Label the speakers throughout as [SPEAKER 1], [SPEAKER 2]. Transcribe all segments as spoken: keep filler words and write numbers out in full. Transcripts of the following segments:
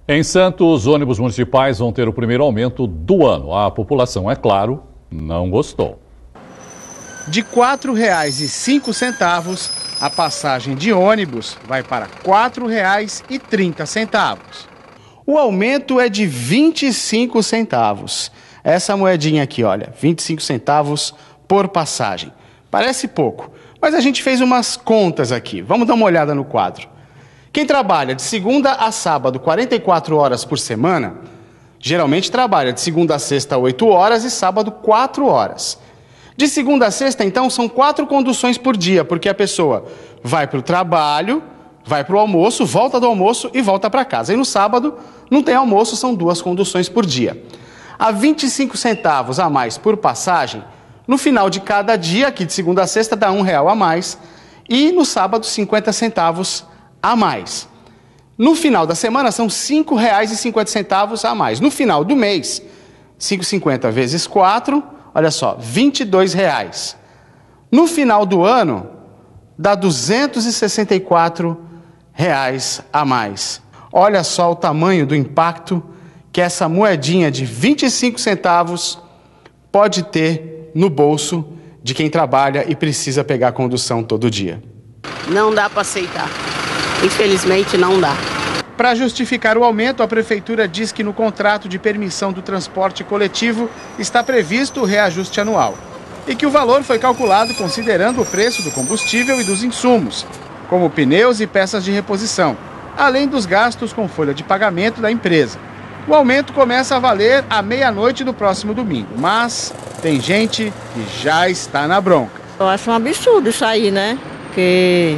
[SPEAKER 1] Em Santos, ônibus municipais vão ter o primeiro aumento do ano. A população, é claro, não gostou.
[SPEAKER 2] De quatro reais e cinco centavos, a passagem de ônibus vai para quatro reais e trinta centavos. O aumento é de vinte e cinco centavos. Essa moedinha aqui, olha, vinte e cinco centavos por passagem. Parece pouco, mas a gente fez umas contas aqui. Vamos dar uma olhada no quadro. Quem trabalha de segunda a sábado, quarenta e quatro horas por semana, geralmente trabalha de segunda a sexta, oito horas e sábado, quatro horas. De segunda a sexta, então, são quatro conduções por dia, porque a pessoa vai para o trabalho, vai para o almoço, volta do almoço e volta para casa. E no sábado, não tem almoço, são duas conduções por dia. A vinte e cinco centavos a mais por passagem, no final de cada dia, aqui de segunda a sexta, dá um real a mais. E no sábado, cinquenta centavos a mais. No final da semana, são cinco reais e cinquenta centavos a mais. No final do mês, cinco reais e cinquenta vezes quatro, olha só, vinte e dois reais. No final do ano, dá duzentos e sessenta e quatro reais a mais. Olha só o tamanho do impacto que essa moedinha de vinte e cinco centavos pode ter no bolso de quem trabalha e precisa pegar a condução todo dia.
[SPEAKER 3] Não dá para aceitar. Infelizmente, não dá.
[SPEAKER 2] Para justificar o aumento, a Prefeitura diz que no contrato de permissão do transporte coletivo está previsto o reajuste anual e que o valor foi calculado considerando o preço do combustível e dos insumos, como pneus e peças de reposição, além dos gastos com folha de pagamento da empresa. O aumento começa a valer à meia-noite do próximo domingo, mas tem gente que já está na bronca.
[SPEAKER 4] Eu acho um absurdo isso aí, né? Porque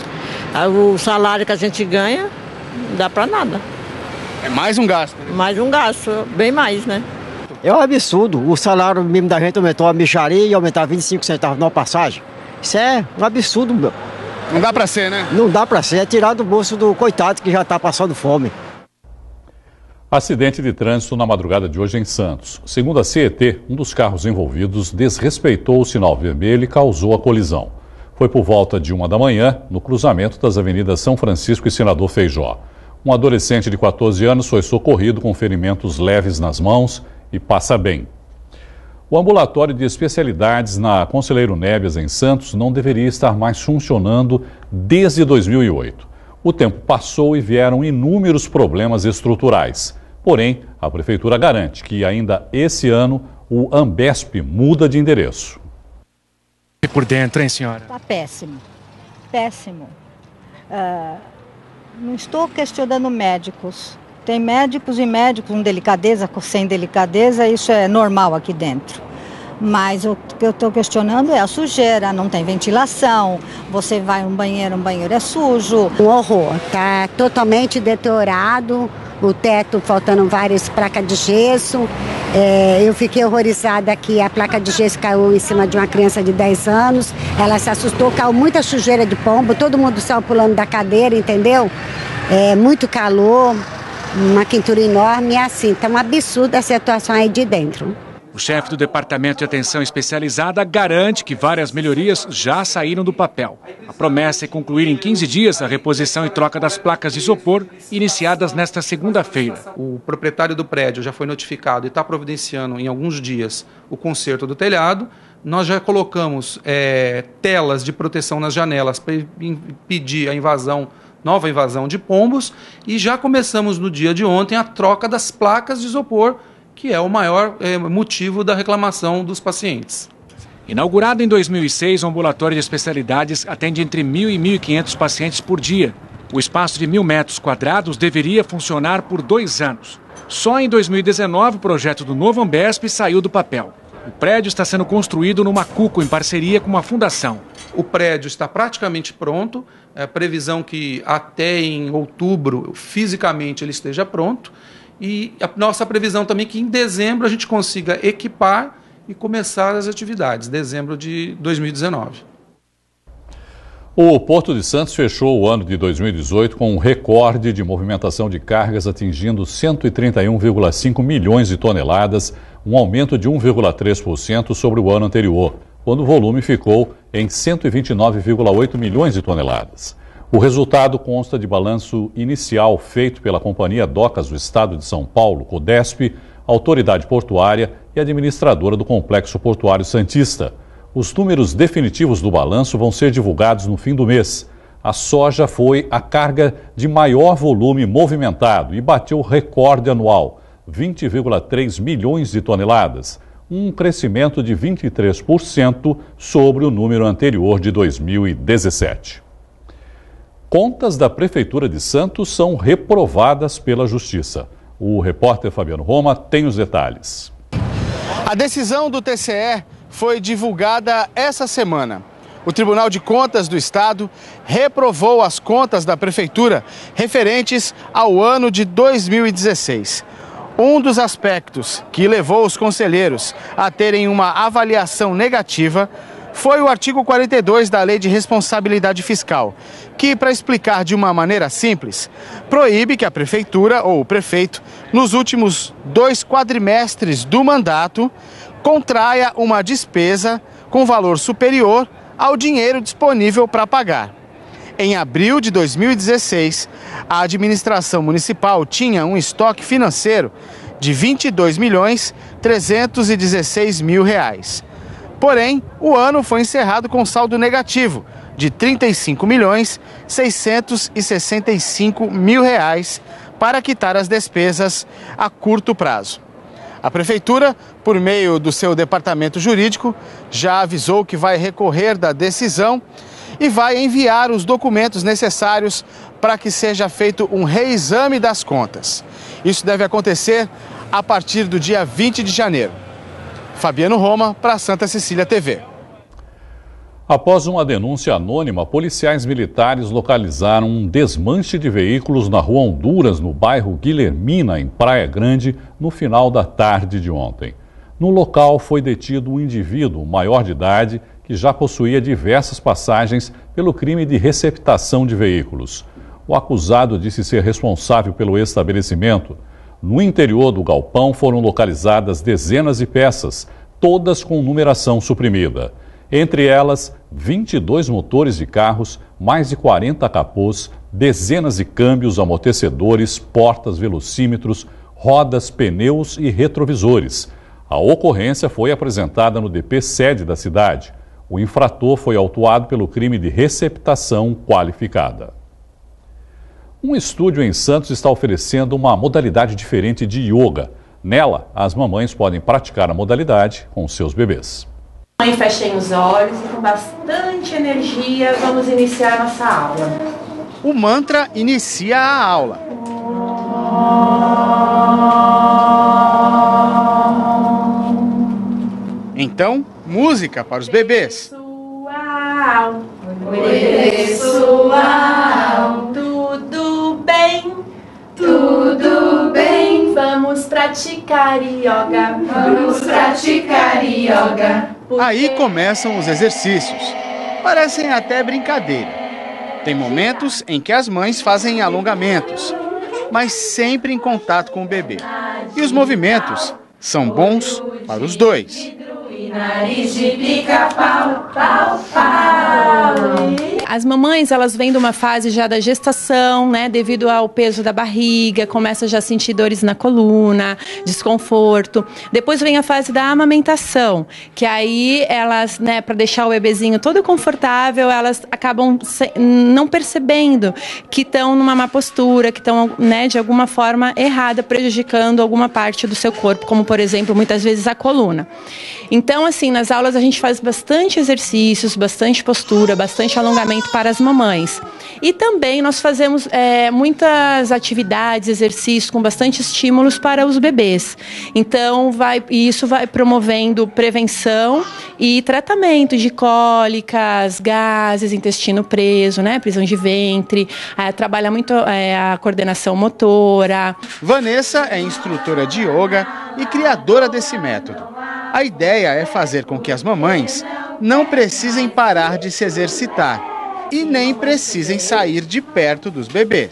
[SPEAKER 4] o salário que a gente ganha não dá para nada.
[SPEAKER 2] É mais um gasto, né?
[SPEAKER 4] Mais um gasto, bem mais, né?
[SPEAKER 5] É um absurdo. O salário mínimo da gente aumentou a micharia e aumentar vinte e cinco centavos na passagem. Isso é um absurdo, meu.
[SPEAKER 2] Não dá para ser, né?
[SPEAKER 5] Não dá para ser. É tirar do bolso do coitado que já está passando fome.
[SPEAKER 1] Acidente de trânsito na madrugada de hoje em Santos. Segundo a C E T, um dos carros envolvidos desrespeitou o sinal vermelho e causou a colisão. Foi por volta de uma da manhã, no cruzamento das avenidas São Francisco e Senador Feijó. Um adolescente de quatorze anos foi socorrido com ferimentos leves nas mãos e passa bem. O ambulatório de especialidades na Conselheiro Nébias, em Santos, não deveria estar mais funcionando desde dois mil e oito. O tempo passou e vieram inúmeros problemas estruturais. Porém, a Prefeitura garante que ainda esse ano o Ambesp muda de endereço.
[SPEAKER 6] E por dentro, hein, senhora?
[SPEAKER 7] Está péssimo, péssimo. Uh, não estou questionando médicos. Tem médicos e médicos com delicadeza, sem delicadeza, isso é normal aqui dentro. Mas o que eu estou questionando é a sujeira, não tem ventilação, você vai no banheiro, um banheiro é sujo.
[SPEAKER 8] Um horror, está totalmente deteriorado, o teto faltando várias placas de gesso. É, eu fiquei horrorizada que a placa de gesso caiu em cima de uma criança de dez anos, ela se assustou, caiu muita sujeira de pombo, todo mundo saiu pulando da cadeira, entendeu? É, muito calor, uma quintura enorme e assim, está um absurdo a situação aí de dentro.
[SPEAKER 6] O chefe do Departamento de Atenção Especializada garante que várias melhorias já saíram do papel. A promessa é concluir em quinze dias a reposição e troca das placas de isopor iniciadas nesta segunda-feira.
[SPEAKER 9] O proprietário do prédio já foi notificado e está providenciando em alguns dias o conserto do telhado. Nós já colocamos é, telas de proteção nas janelas para impedir a invasão, nova invasão de pombos, e já começamos no dia de ontem a troca das placas de isopor, que é o maior é, motivo da reclamação dos pacientes.
[SPEAKER 6] Inaugurado em dois mil e seis, o ambulatório de especialidades atende entre mil e mil e quinhentos pacientes por dia. O espaço de mil metros quadrados deveria funcionar por dois anos. Só em dois mil e dezenove, o projeto do novo Ambesp saiu do papel. O prédio está sendo construído no Macuco, em parceria com uma fundação.
[SPEAKER 9] O prédio está praticamente pronto, é previsão que até em outubro, fisicamente, ele esteja pronto. E a nossa previsão também é que em dezembro a gente consiga equipar e começar as atividades, dezembro de dois mil e dezenove.
[SPEAKER 1] O Porto de Santos fechou o ano de dois mil e dezoito com um recorde de movimentação de cargas atingindo cento e trinta e um vírgula cinco milhões de toneladas, um aumento de um vírgula três por cento sobre o ano anterior, quando o volume ficou em cento e vinte e nove vírgula oito milhões de toneladas. O resultado consta de balanço inicial feito pela Companhia Docas do Estado de São Paulo, Codesp, Autoridade Portuária e administradora do Complexo Portuário Santista. Os números definitivos do balanço vão ser divulgados no fim do mês. A soja foi a carga de maior volume movimentado e bateu recorde anual, vinte vírgula três milhões de toneladas, um crescimento de vinte e três por cento sobre o número anterior de dois mil e dezessete. Contas da Prefeitura de Santos são reprovadas pela Justiça. O repórter Fabiano Roma tem os detalhes.
[SPEAKER 2] A decisão do T C E foi divulgada essa semana. O Tribunal de Contas do Estado reprovou as contas da Prefeitura referentes ao ano de dois mil e dezesseis. Um dos aspectos que levou os conselheiros a terem uma avaliação negativa foi o artigo quarenta e dois da Lei de Responsabilidade Fiscal, que, para explicar de uma maneira simples, proíbe que a Prefeitura ou o prefeito, nos últimos dois quadrimestres do mandato, contraia uma despesa com valor superior ao dinheiro disponível para pagar. Em abril de dois mil e dezesseis, a administração municipal tinha um estoque financeiro de vinte e dois milhões trezentos e dezesseis mil reais. Porém, o ano foi encerrado com saldo negativo de trinta e cinco milhões seiscentos e sessenta e cinco mil reais para quitar as despesas a curto prazo. A Prefeitura, por meio do seu departamento jurídico, já avisou que vai recorrer da decisão e vai enviar os documentos necessários para que seja feito um reexame das contas. Isso deve acontecer a partir do dia vinte de janeiro. Fabiano Roma, para Santa Cecília T V.
[SPEAKER 1] Após uma denúncia anônima, policiais militares localizaram um desmanche de veículos na rua Honduras, no bairro Guilhermina, em Praia Grande, no final da tarde de ontem. No local foi detido um indivíduo maior de idade que já possuía diversas passagens pelo crime de receptação de veículos. O acusado disse ser responsável pelo estabelecimento. No interior do galpão foram localizadas dezenas de peças, todas com numeração suprimida. Entre elas, vinte e dois motores de carros, mais de quarenta capôs, dezenas de câmbios, amortecedores, portas, velocímetros, rodas, pneus e retrovisores. A ocorrência foi apresentada no D P sede da cidade. O infrator foi autuado pelo crime de receptação qualificada. Um estúdio em Santos está oferecendo uma modalidade diferente de yoga. Nela, as mamães podem praticar a modalidade com seus bebês.
[SPEAKER 10] Mãe, fechem os olhos e com bastante energia vamos iniciar a nossa aula.
[SPEAKER 2] O mantra inicia a aula. Então, música para os bebês.
[SPEAKER 10] Pessoal, oi pessoal, tudo bem? Tudo bem, vamos praticar yoga, vamos praticar yoga.
[SPEAKER 2] Aí começam os exercícios. Parecem até brincadeira. Tem momentos em que as mães fazem alongamentos, mas sempre em contato com o bebê. E os movimentos são bons para os dois.
[SPEAKER 10] Nariz de pica-pau, pau, pau.
[SPEAKER 11] As mamães, elas vêm de uma fase já da gestação, né, devido ao peso da barriga, começa já a sentir dores na coluna, desconforto. Depois vem a fase da amamentação, que aí elas, né, para deixar o bebezinho todo confortável, elas acabam se, não percebendo que estão numa má postura, que estão, né, de alguma forma errada, prejudicando alguma parte do seu corpo, como por exemplo, muitas vezes a coluna. Então, assim, nas aulas a gente faz bastante exercícios, bastante postura, bastante alongamento para as mamães. E também nós fazemos é, muitas atividades, exercícios com bastante estímulos para os bebês. Então, vai, isso vai promovendo prevenção e tratamento de cólicas, gases, intestino preso, né, prisão de ventre, é, trabalha muito é, a coordenação motora.
[SPEAKER 2] Vanessa é instrutora de yoga e criadora desse método. A ideia é fazer com que as mamães não precisem parar de se exercitar e nem precisem sair de perto dos bebês.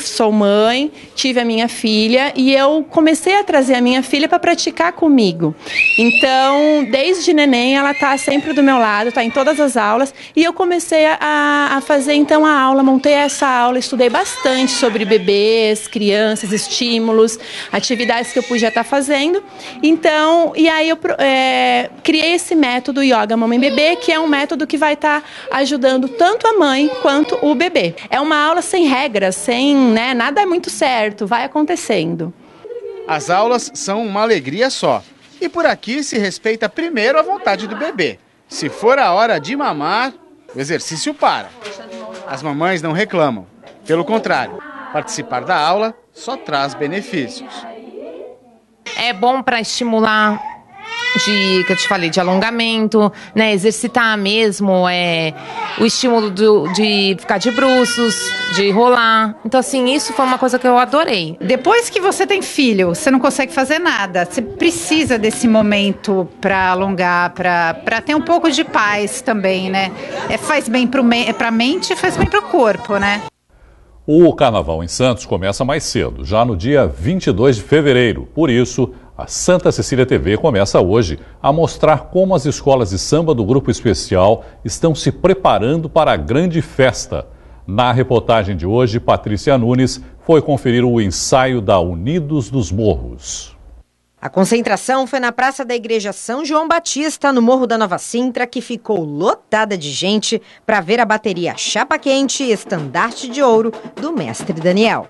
[SPEAKER 11] sou mãe, tive a minha filha e eu comecei a trazer a minha filha para praticar comigo. Então, desde neném, ela está sempre do meu lado, está em todas as aulas. E eu comecei a, a fazer então a aula, montei essa aula, estudei bastante sobre bebês, crianças, estímulos, atividades que eu podia estar fazendo. Então, e aí eu é, criei esse método Yoga Mamãe Bebê, que é um método que vai estar ajudando tanto a mãe quanto o bebê. É uma aula sem regras, sem, né, nada é muito certo, vai acontecendo.
[SPEAKER 2] As aulas são uma alegria só. E por aqui se respeita primeiro a vontade do bebê. Se for a hora de mamar, o exercício para. As mamães não reclamam. Pelo contrário, participar da aula só traz benefícios.
[SPEAKER 12] É bom para estimular, de, que eu te falei, de alongamento, né? Exercitar mesmo, é, o estímulo do, de ficar de bruços, de rolar. Então, assim, isso foi uma coisa que eu adorei.
[SPEAKER 13] Depois que você tem filho, você não consegue fazer nada. Você precisa desse momento para alongar, para ter um pouco de paz também, né? É, faz bem para a mente e faz bem para o corpo, né?
[SPEAKER 1] O Carnaval em Santos começa mais cedo, já no dia vinte e dois de fevereiro. Por isso, a Santa Cecília T V começa hoje a mostrar como as escolas de samba do Grupo Especial estão se preparando para a grande festa. Na reportagem de hoje, Patrícia Nunes foi conferir o ensaio da Unidos dos Morros.
[SPEAKER 14] A concentração foi na Praça da Igreja São João Batista, no Morro da Nova Sintra, que ficou lotada de gente para ver a bateria Chapa Quente e Estandarte de Ouro do mestre Daniel.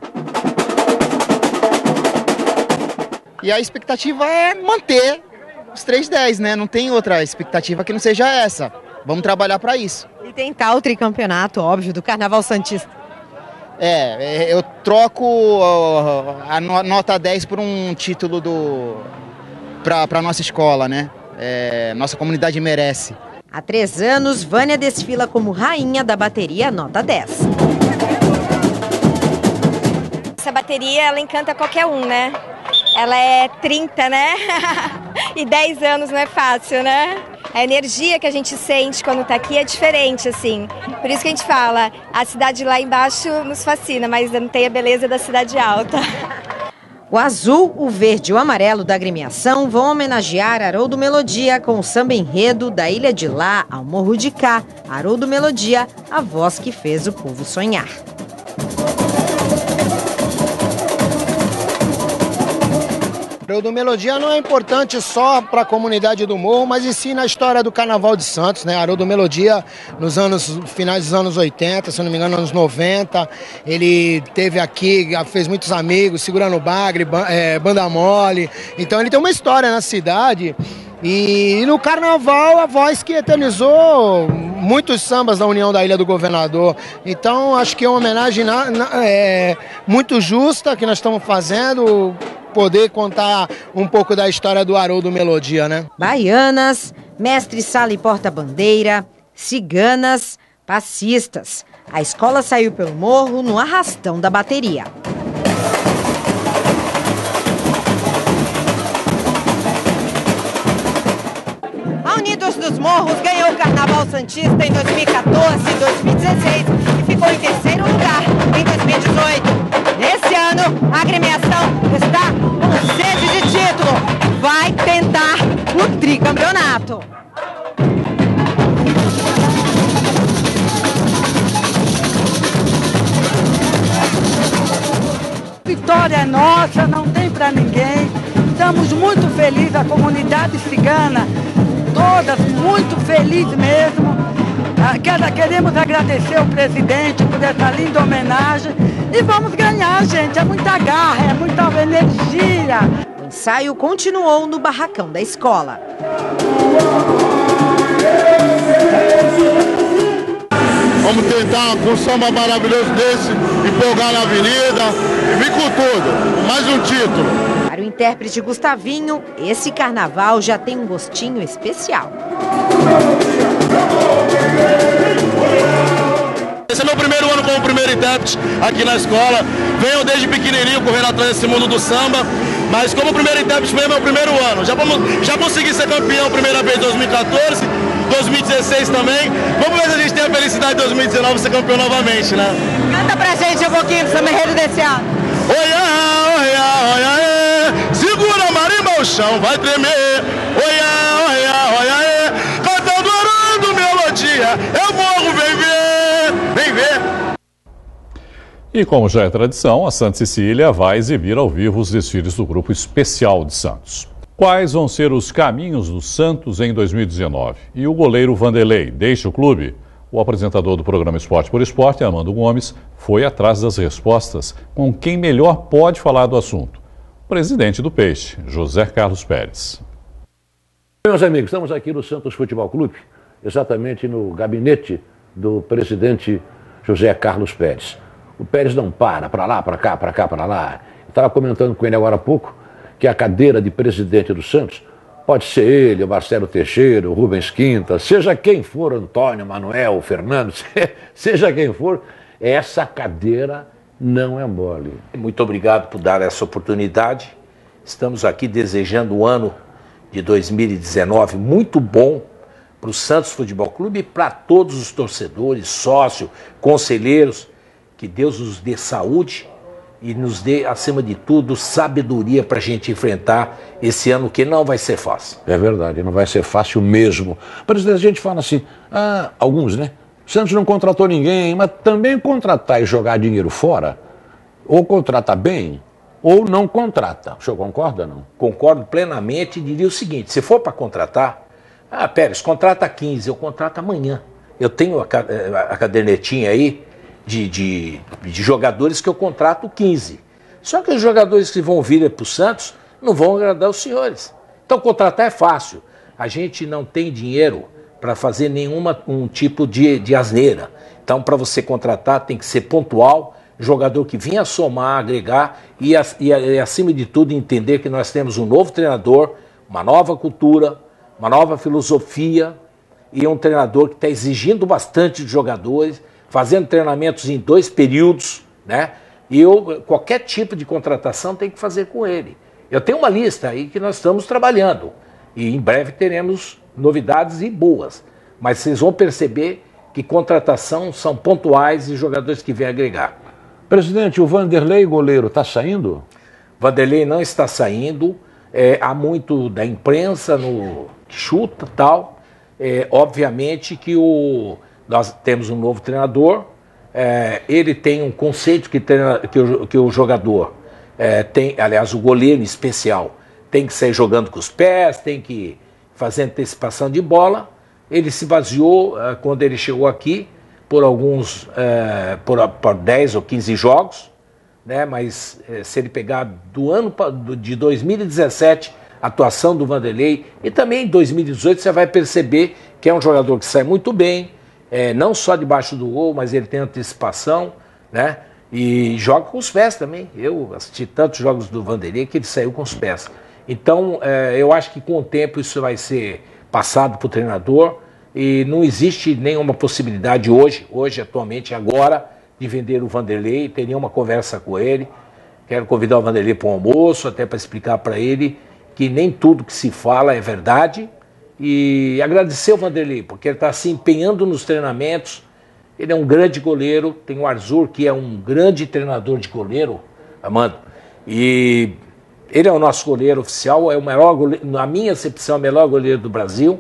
[SPEAKER 15] E a expectativa é manter os três dez, né? Não tem outra expectativa que não seja essa. Vamos trabalhar para isso.
[SPEAKER 14] E tentar o tricampeonato, óbvio, do Carnaval Santista.
[SPEAKER 15] É, eu troco a nota dez por um título do para a nossa escola, né? É, nossa comunidade merece.
[SPEAKER 14] Há três anos, Vânia desfila como rainha da bateria nota dez.
[SPEAKER 16] Essa bateria, ela encanta qualquer um, né? Ela é trinta, né? E dez anos não é fácil, né? A energia que a gente sente quando tá aqui é diferente, assim. Por isso que a gente fala, a cidade lá embaixo nos fascina, mas não tem a beleza da cidade alta.
[SPEAKER 14] O azul, o verde e o amarelo da agremiação vão homenagear Haroldo Melodia com o samba enredo da Ilha de Lá ao Morro de Cá. Haroldo Melodia, a voz que fez o povo sonhar.
[SPEAKER 17] O Melodia não é importante só para a comunidade do Morro, mas em si na história do Carnaval de Santos, né? Haroldo Melodia, nos anos, finais dos anos oitenta, se não me engano, anos noventa, ele teve aqui, fez muitos amigos, segurando o bagre, é, banda mole. Então ele tem uma história na cidade. E no Carnaval, a voz que eternizou muitos sambas da União da Ilha do Governador. Então, acho que é uma homenagem na, na, é, muito justa que nós estamos fazendo, poder contar um pouco da história do Haroldo Melodia, né?
[SPEAKER 14] Baianas, mestre sala e porta-bandeira, ciganas, passistas. A escola saiu pelo morro no arrastão da bateria. A Unidos dos Morros ganhou o Carnaval Santista em dois mil e quatorze e dois mil e dezesseis e ficou em terceiro lugar em dois mil e dezoito. Nesse ano, a agremiação está com sede de título. Vai tentar o tricampeonato.
[SPEAKER 18] Vitória é nossa, não tem para ninguém. Estamos muito felizes, a comunidade cigana, todas muito felizes mesmo. Queremos agradecer ao presidente por essa linda homenagem e vamos ganhar, gente. É muita garra, é muita energia.
[SPEAKER 14] O ensaio continuou no barracão da escola.
[SPEAKER 19] Vamos tentar, com um samba maravilhoso desse, empolgar na avenida e vir com tudo. Mais um título.
[SPEAKER 14] Para o intérprete Gustavinho, esse carnaval já tem um gostinho especial.
[SPEAKER 20] Esse é meu primeiro ano como primeiro intérprete aqui na escola. Venho desde pequenininho correndo atrás desse mundo do samba, mas como primeiro intérprete mesmo é o primeiro ano. Já, vamos, já consegui ser campeão primeira vez em dois mil e quatorze, dois mil e dezesseis também. Vamos ver se a gente tem a felicidade de dois mil e dezenove ser campeão novamente, né?
[SPEAKER 14] Canta pra gente um pouquinho do samba enredo desse ano.
[SPEAKER 20] Oiá, oiá, oiá, é. Segura a marimba, o chão vai tremer. Oiá, oiá, oiá, é. Cantando, orando, melodia. Eu morro, vem ver, vem ver.
[SPEAKER 1] E como já é tradição, a Santa Cecília vai exibir ao vivo os desfiles do Grupo Especial de Santos. Quais vão ser os caminhos do Santos em dois mil e dezenove? E o goleiro Vanderlei deixa o clube? O apresentador do programa Esporte por Esporte, Armando Gomes, foi atrás das respostas com quem melhor pode falar do assunto. O presidente do Peixe, José Carlos Pérez.
[SPEAKER 21] Meus amigos, estamos aqui no Santos Futebol Clube, exatamente no gabinete do presidente José Carlos Pérez. O Pérez não para, para lá, para cá, para cá, para lá. Estava comentando com ele agora há pouco que a cadeira de presidente do Santos pode ser ele, o Marcelo Teixeira, o Rubens Quinta, seja quem for, Antônio, Manuel, Fernando, seja quem for, essa cadeira não é mole.
[SPEAKER 22] Muito obrigado por dar essa oportunidade. Estamos aqui desejando o ano de dois mil e dezenove muito bom para o Santos Futebol Clube e para todos os torcedores, sócios, conselheiros. Que Deus nos dê saúde e nos dê, acima de tudo, sabedoria para a gente enfrentar esse ano que não vai ser fácil.
[SPEAKER 21] É verdade, não vai ser fácil mesmo. Presidente, a gente fala assim, ah, alguns, né? O Santos não contratou ninguém, mas também contratar e jogar dinheiro fora, ou contrata bem, ou não contrata. O senhor concorda, não?
[SPEAKER 22] Concordo plenamente e diria o seguinte, se for para contratar, ah, Pérez, contrata quinze, eu contrato amanhã. Eu tenho a, a, a cadernetinha aí, De, de, de jogadores que eu contrato quinze. Só que os jogadores que vão vir para o Santos não vão agradar os senhores. Então contratar é fácil. A gente não tem dinheiro para fazer nenhuma um tipo de, de asneira. Então para você contratar tem que ser pontual, jogador que venha somar, agregar e, e, e acima de tudo entender que nós temos um novo treinador, uma nova cultura, uma nova filosofia e um treinador que está exigindo bastante dos jogadores, fazendo treinamentos em dois períodos, né? E eu, qualquer tipo de contratação tem que fazer com ele. Eu tenho uma lista aí que nós estamos trabalhando e em breve teremos novidades e boas. Mas vocês vão perceber que contratação são pontuais e jogadores que vêm agregar.
[SPEAKER 21] Presidente, o Vanderlei, goleiro, está saindo?
[SPEAKER 22] Vanderlei não está saindo. É, há muito da imprensa no que chuta e tal. É, obviamente que o... Nós temos um novo treinador, é, ele tem um conceito que, treina, que, o, que o jogador é, tem, aliás, o goleiro em especial, tem que sair jogando com os pés, tem que fazer antecipação de bola. Ele se baseou, é, quando ele chegou aqui, por alguns, é, por, por dez ou quinze jogos, né, mas é, se ele pegar do ano de dois mil e dezessete, a atuação do Vanderlei, e também em dois mil e dezoito você vai perceber que é um jogador que sai muito bem, É, não só debaixo do gol, mas ele tem antecipação, né? E joga com os pés também. Eu assisti tantos jogos do Vanderlei que ele saiu com os pés. Então, é, eu acho que com o tempo isso vai ser passado para o treinador e não existe nenhuma possibilidade hoje, hoje, atualmente, agora, de vender o Vanderlei. Teria uma conversa com ele. Quero convidar o Vanderlei para um almoço, até para explicar para ele que nem tudo que se fala é verdade. E agradecer o Vanderlei, porque ele está se empenhando nos treinamentos. Ele é um grande goleiro. Tem o Arzur, que é um grande treinador de goleiro, Armando. E ele é o nosso goleiro oficial, é o melhor goleiro, na minha acepção, é o melhor goleiro do Brasil.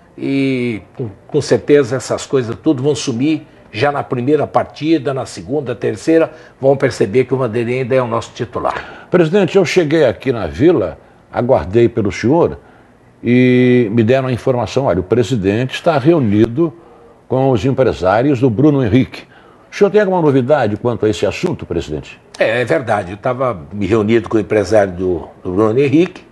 [SPEAKER 22] E com, com certeza essas coisas tudo vão sumir já na primeira partida, na segunda, terceira. Vão perceber que o Vanderlei ainda é o nosso titular.
[SPEAKER 21] Presidente, eu cheguei aqui na Vila, aguardei pelo senhor e me deram a informação, olha, o presidente está reunido com os empresários do Bruno Henrique. O senhor tem alguma novidade quanto a esse assunto, presidente?
[SPEAKER 22] É, é verdade, eu estava me reunido com o empresário do, do Bruno Henrique.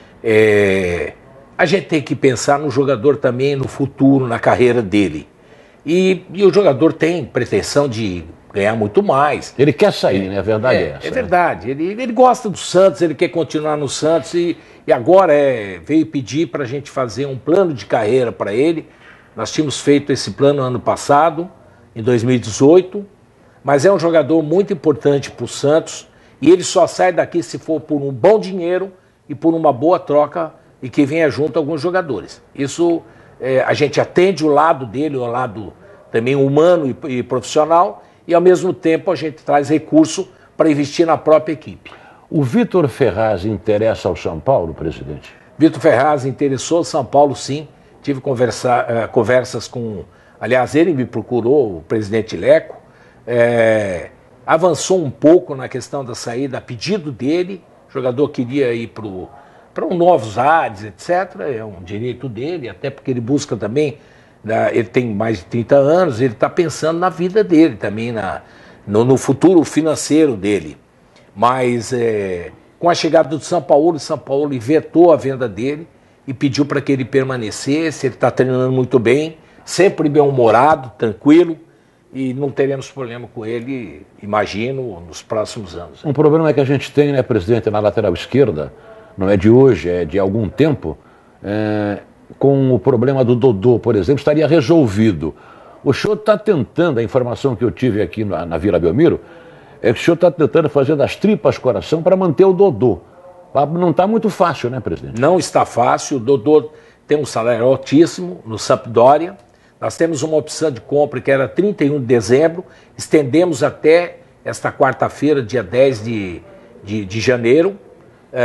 [SPEAKER 22] É, a gente tem que pensar no jogador também, no futuro, na carreira dele. E, e o jogador tem pretensão de ganhar muito mais.
[SPEAKER 21] Ele quer sair, é, né? A verdade é, é essa.
[SPEAKER 22] É verdade. Né? Ele, ele gosta do Santos, ele quer continuar no Santos e, e agora é, veio pedir para a gente fazer um plano de carreira para ele. Nós tínhamos feito esse plano ano passado, em dois mil e dezoito, mas é um jogador muito importante para o Santos e ele só sai daqui se for por um bom dinheiro e por uma boa troca e que venha junto alguns jogadores. Isso é, a gente atende o lado dele, o lado também humano e, e profissional, e ao mesmo tempo a gente traz recurso para investir na própria equipe.
[SPEAKER 21] O Vitor Ferraz interessa ao São Paulo, presidente?
[SPEAKER 22] Vitor Ferraz interessou ao São Paulo, sim. Tive conversa, uh, conversas com... Aliás, ele me procurou, o presidente Leco. É, avançou um pouco na questão da saída, a pedido dele. O jogador queria ir para um novos ares, etcétera. É um direito dele, até porque ele busca também... Né, ele tem mais de trinta anos, ele está pensando na vida dele também, na, no, no futuro financeiro dele. Mas é, com a chegada do São Paulo, o São Paulo vetou a venda dele e pediu para que ele permanecesse. Ele está treinando muito bem, sempre bem-humorado, tranquilo, e não teremos problema com ele, imagino, nos próximos anos.
[SPEAKER 21] Um problema que a gente tem, né, presidente, na lateral esquerda, não é de hoje, é de algum tempo, é, com o problema do Dodô, por exemplo, estaria resolvido. O senhor está tentando, a informação que eu tive aqui na, na Vila Belmiro, é que o senhor está tentando fazer das tripas coração para manter o Dodô. Não está muito fácil, né, presidente?
[SPEAKER 22] Não está fácil. O Dodô tem um salário altíssimo no Sampdoria. Nós temos uma opção de compra que era trinta e um de dezembro, estendemos até esta quarta-feira, dia dez de, de, de janeiro. Está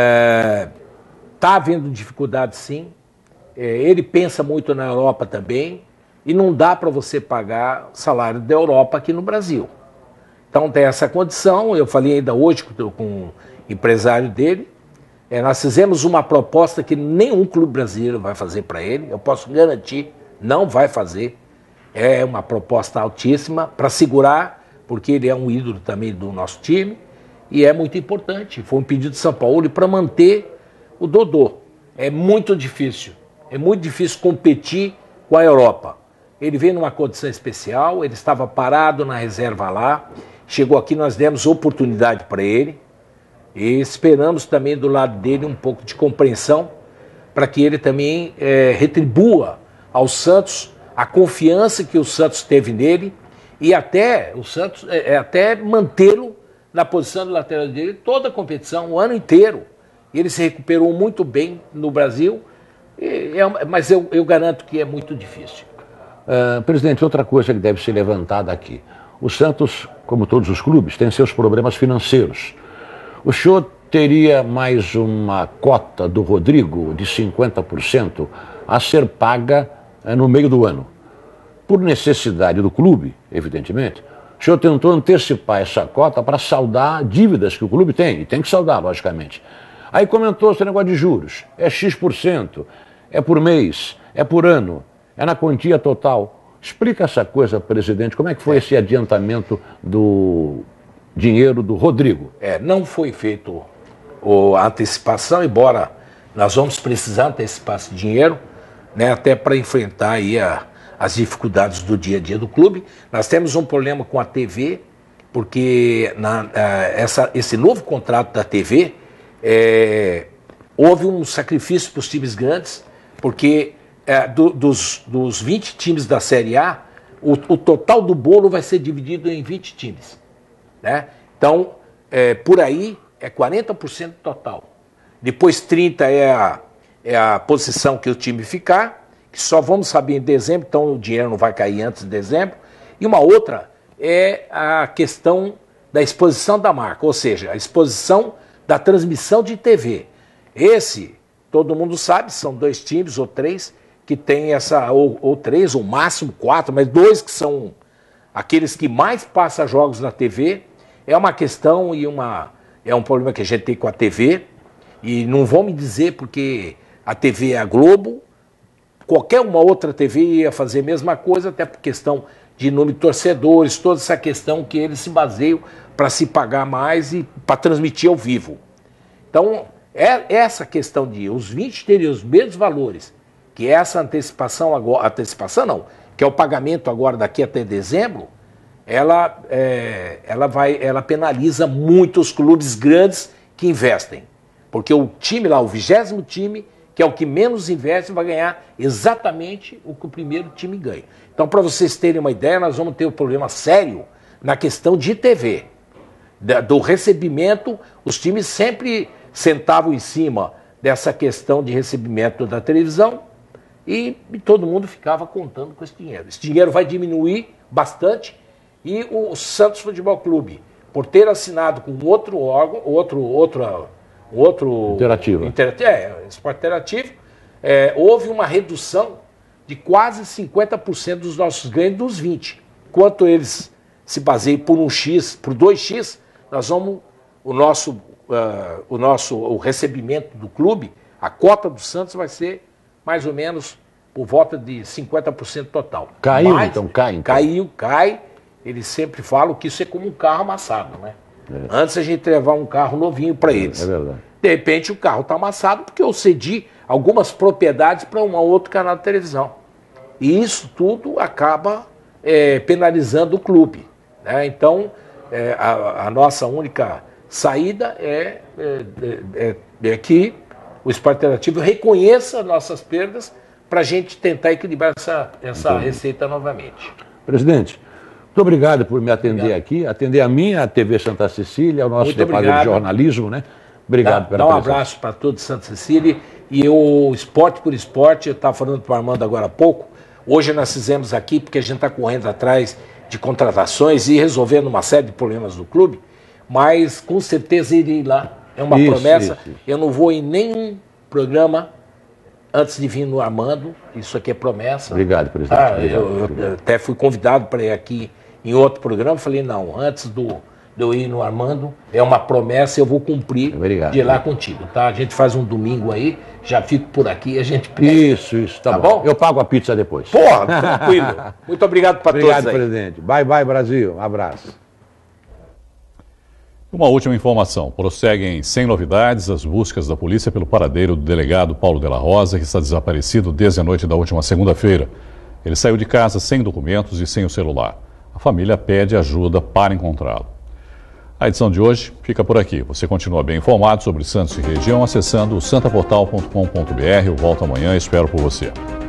[SPEAKER 22] é, havendo dificuldade, sim. É, ele pensa muito na Europa também, e não dá para você pagar o salário da Europa aqui no Brasil. Então tem essa condição. Eu falei ainda hoje com, com o empresário dele. É, nós fizemos uma proposta que nenhum clube brasileiro vai fazer para ele. Eu posso garantir, não vai fazer. É uma proposta altíssima para segurar, porque ele é um ídolo também do nosso time e é muito importante. Foi um pedido de São Paulo para manter o Dodô. É muito difícil. É muito difícil competir com a Europa. Ele veio numa condição especial, ele estava parado na reserva lá, chegou aqui, nós demos oportunidade para ele e esperamos também do lado dele um pouco de compreensão para que ele também é, retribua ao Santos a confiança que o Santos teve nele e até o Santos é, até mantê-lo na posição de lateral dele toda a competição, o ano inteiro. Ele se recuperou muito bem no Brasil. É, mas eu, eu garanto que é muito difícil.
[SPEAKER 21] Uh, presidente, outra coisa que deve ser levantada aqui. O Santos, como todos os clubes, tem seus problemas financeiros. O senhor teria mais uma cota do Rodrigo de cinquenta por cento a ser paga uh, no meio do ano. Por necessidade do clube, evidentemente, o senhor tentou antecipar essa cota para saldar dívidas que o clube tem, e tem que saldar, logicamente. Aí comentou esse negócio de juros, é X por cento, é por mês, é por ano, é na quantia total. Explica essa coisa, presidente, como é que foi é. esse adiantamento do dinheiro do Rodrigo?
[SPEAKER 22] É, não foi feito a antecipação, embora nós vamos precisar antecipar esse dinheiro, né, até para enfrentar aí a, as dificuldades do dia a dia do clube. Nós temos um problema com a T V, porque na, essa, esse novo contrato da T V, É, houve um sacrifício para os times grandes, porque é, do, dos, dos vinte times da Série A, o, o total do bolo vai ser dividido em vinte times. Né? Então, é, por aí, é quarenta por cento total. Depois trinta por cento é a, é a posição que o time ficar, que só vamos saber em dezembro, então o dinheiro não vai cair antes de dezembro. E uma outra é a questão da exposição da marca, ou seja, a exposição da transmissão de T V. Esse, todo mundo sabe, são dois times ou três que tem essa, ou, ou três, ou máximo quatro, mas dois que são aqueles que mais passam jogos na T V. É uma questão e uma, é um problema que a gente tem com a T V, e não vão me dizer porque a T V é a Globo, qualquer uma outra T V ia fazer a mesma coisa, até por questão de número de torcedores, toda essa questão que eles se baseiam para se pagar mais e para transmitir ao vivo. Então, é essa questão de os vinte terem os mesmos valores, que essa antecipação agora, antecipação não, que é o pagamento agora daqui até dezembro, ela, é, ela, vai, ela penaliza muito os clubes grandes que investem. Porque o time lá, o vigésimo time, que é o que menos investe, vai ganhar exatamente o que o primeiro time ganha. Então, para vocês terem uma ideia, nós vamos ter um problema sério na questão de T V. Do recebimento, os times sempre sentavam em cima dessa questão de recebimento da televisão E, e todo mundo ficava contando com esse dinheiro. Esse dinheiro vai diminuir bastante e o Santos Futebol Clube, por ter assinado com outro órgão, outro, outro, outro
[SPEAKER 21] Interativa.
[SPEAKER 22] Inter, é, Esporte Interativo, é, houve uma redução de quase cinquenta por cento dos nossos ganhos dos vinte. Enquanto eles se baseiam por um X, por dois X, nós vamos, o nosso, uh, o nosso o recebimento do clube, a cota do Santos vai ser mais ou menos por volta de cinquenta por cento total.
[SPEAKER 21] Caiu,
[SPEAKER 22] Mas,
[SPEAKER 21] então cai. Então.
[SPEAKER 22] Caiu, cai. Eles sempre falam que isso é como um carro amassado, né? É. Antes a gente levar um carro novinho para eles.
[SPEAKER 21] É verdade.
[SPEAKER 22] De repente o carro está amassado porque eu cedi algumas propriedades para um outro canal de televisão. E isso tudo acaba é, penalizando o clube, né? Então, é, a, a nossa única saída é, é, é, é que o Esporte Interativo reconheça nossas perdas para a gente tentar equilibrar essa, essa receita novamente.
[SPEAKER 21] Presidente, muito obrigado por me atender obrigado. aqui, atender a mim, a T V Santa Cecília, ao nosso muito departamento obrigado. de jornalismo, né? Obrigado
[SPEAKER 22] dá,
[SPEAKER 21] pela
[SPEAKER 22] Dá um
[SPEAKER 21] presença.
[SPEAKER 22] abraço para todos Santa Cecília. E o Esporte por Esporte, eu estava falando para o Armando agora há pouco, hoje nós fizemos aqui, porque a gente está correndo atrás de contratações e resolvendo uma série de problemas do clube, mas com certeza irei lá. É uma isso, promessa. Isso, isso. Eu não vou em nenhum programa antes de vir no Armando. Isso aqui é promessa.
[SPEAKER 21] Obrigado, presidente.
[SPEAKER 22] Ah,
[SPEAKER 21] obrigado,
[SPEAKER 22] eu,
[SPEAKER 21] obrigado.
[SPEAKER 22] eu até fui convidado para ir aqui em outro programa. Falei, não, antes do, de eu ir no Armando, é uma promessa, eu vou cumprir
[SPEAKER 21] obrigado,
[SPEAKER 22] de ir lá
[SPEAKER 21] obrigado.
[SPEAKER 22] contigo. Tá? A gente faz um domingo aí, já fico por aqui, a gente pega.
[SPEAKER 21] Isso, isso, tá, tá bom. bom. Eu pago a pizza depois.
[SPEAKER 22] Porra, tranquilo. Muito obrigado para todos aí.
[SPEAKER 21] Obrigado, presidente. Bye, bye, Brasil. Um abraço.
[SPEAKER 1] Uma última informação. Prosseguem sem novidades as buscas da polícia pelo paradeiro do delegado Paulo Della Rosa, que está desaparecido desde a noite da última segunda-feira. Ele saiu de casa sem documentos e sem o celular. A família pede ajuda para encontrá-lo. A edição de hoje fica por aqui. Você continua bem informado sobre Santos e região acessando o santaportal ponto com ponto br. Eu volto amanhã e espero por você.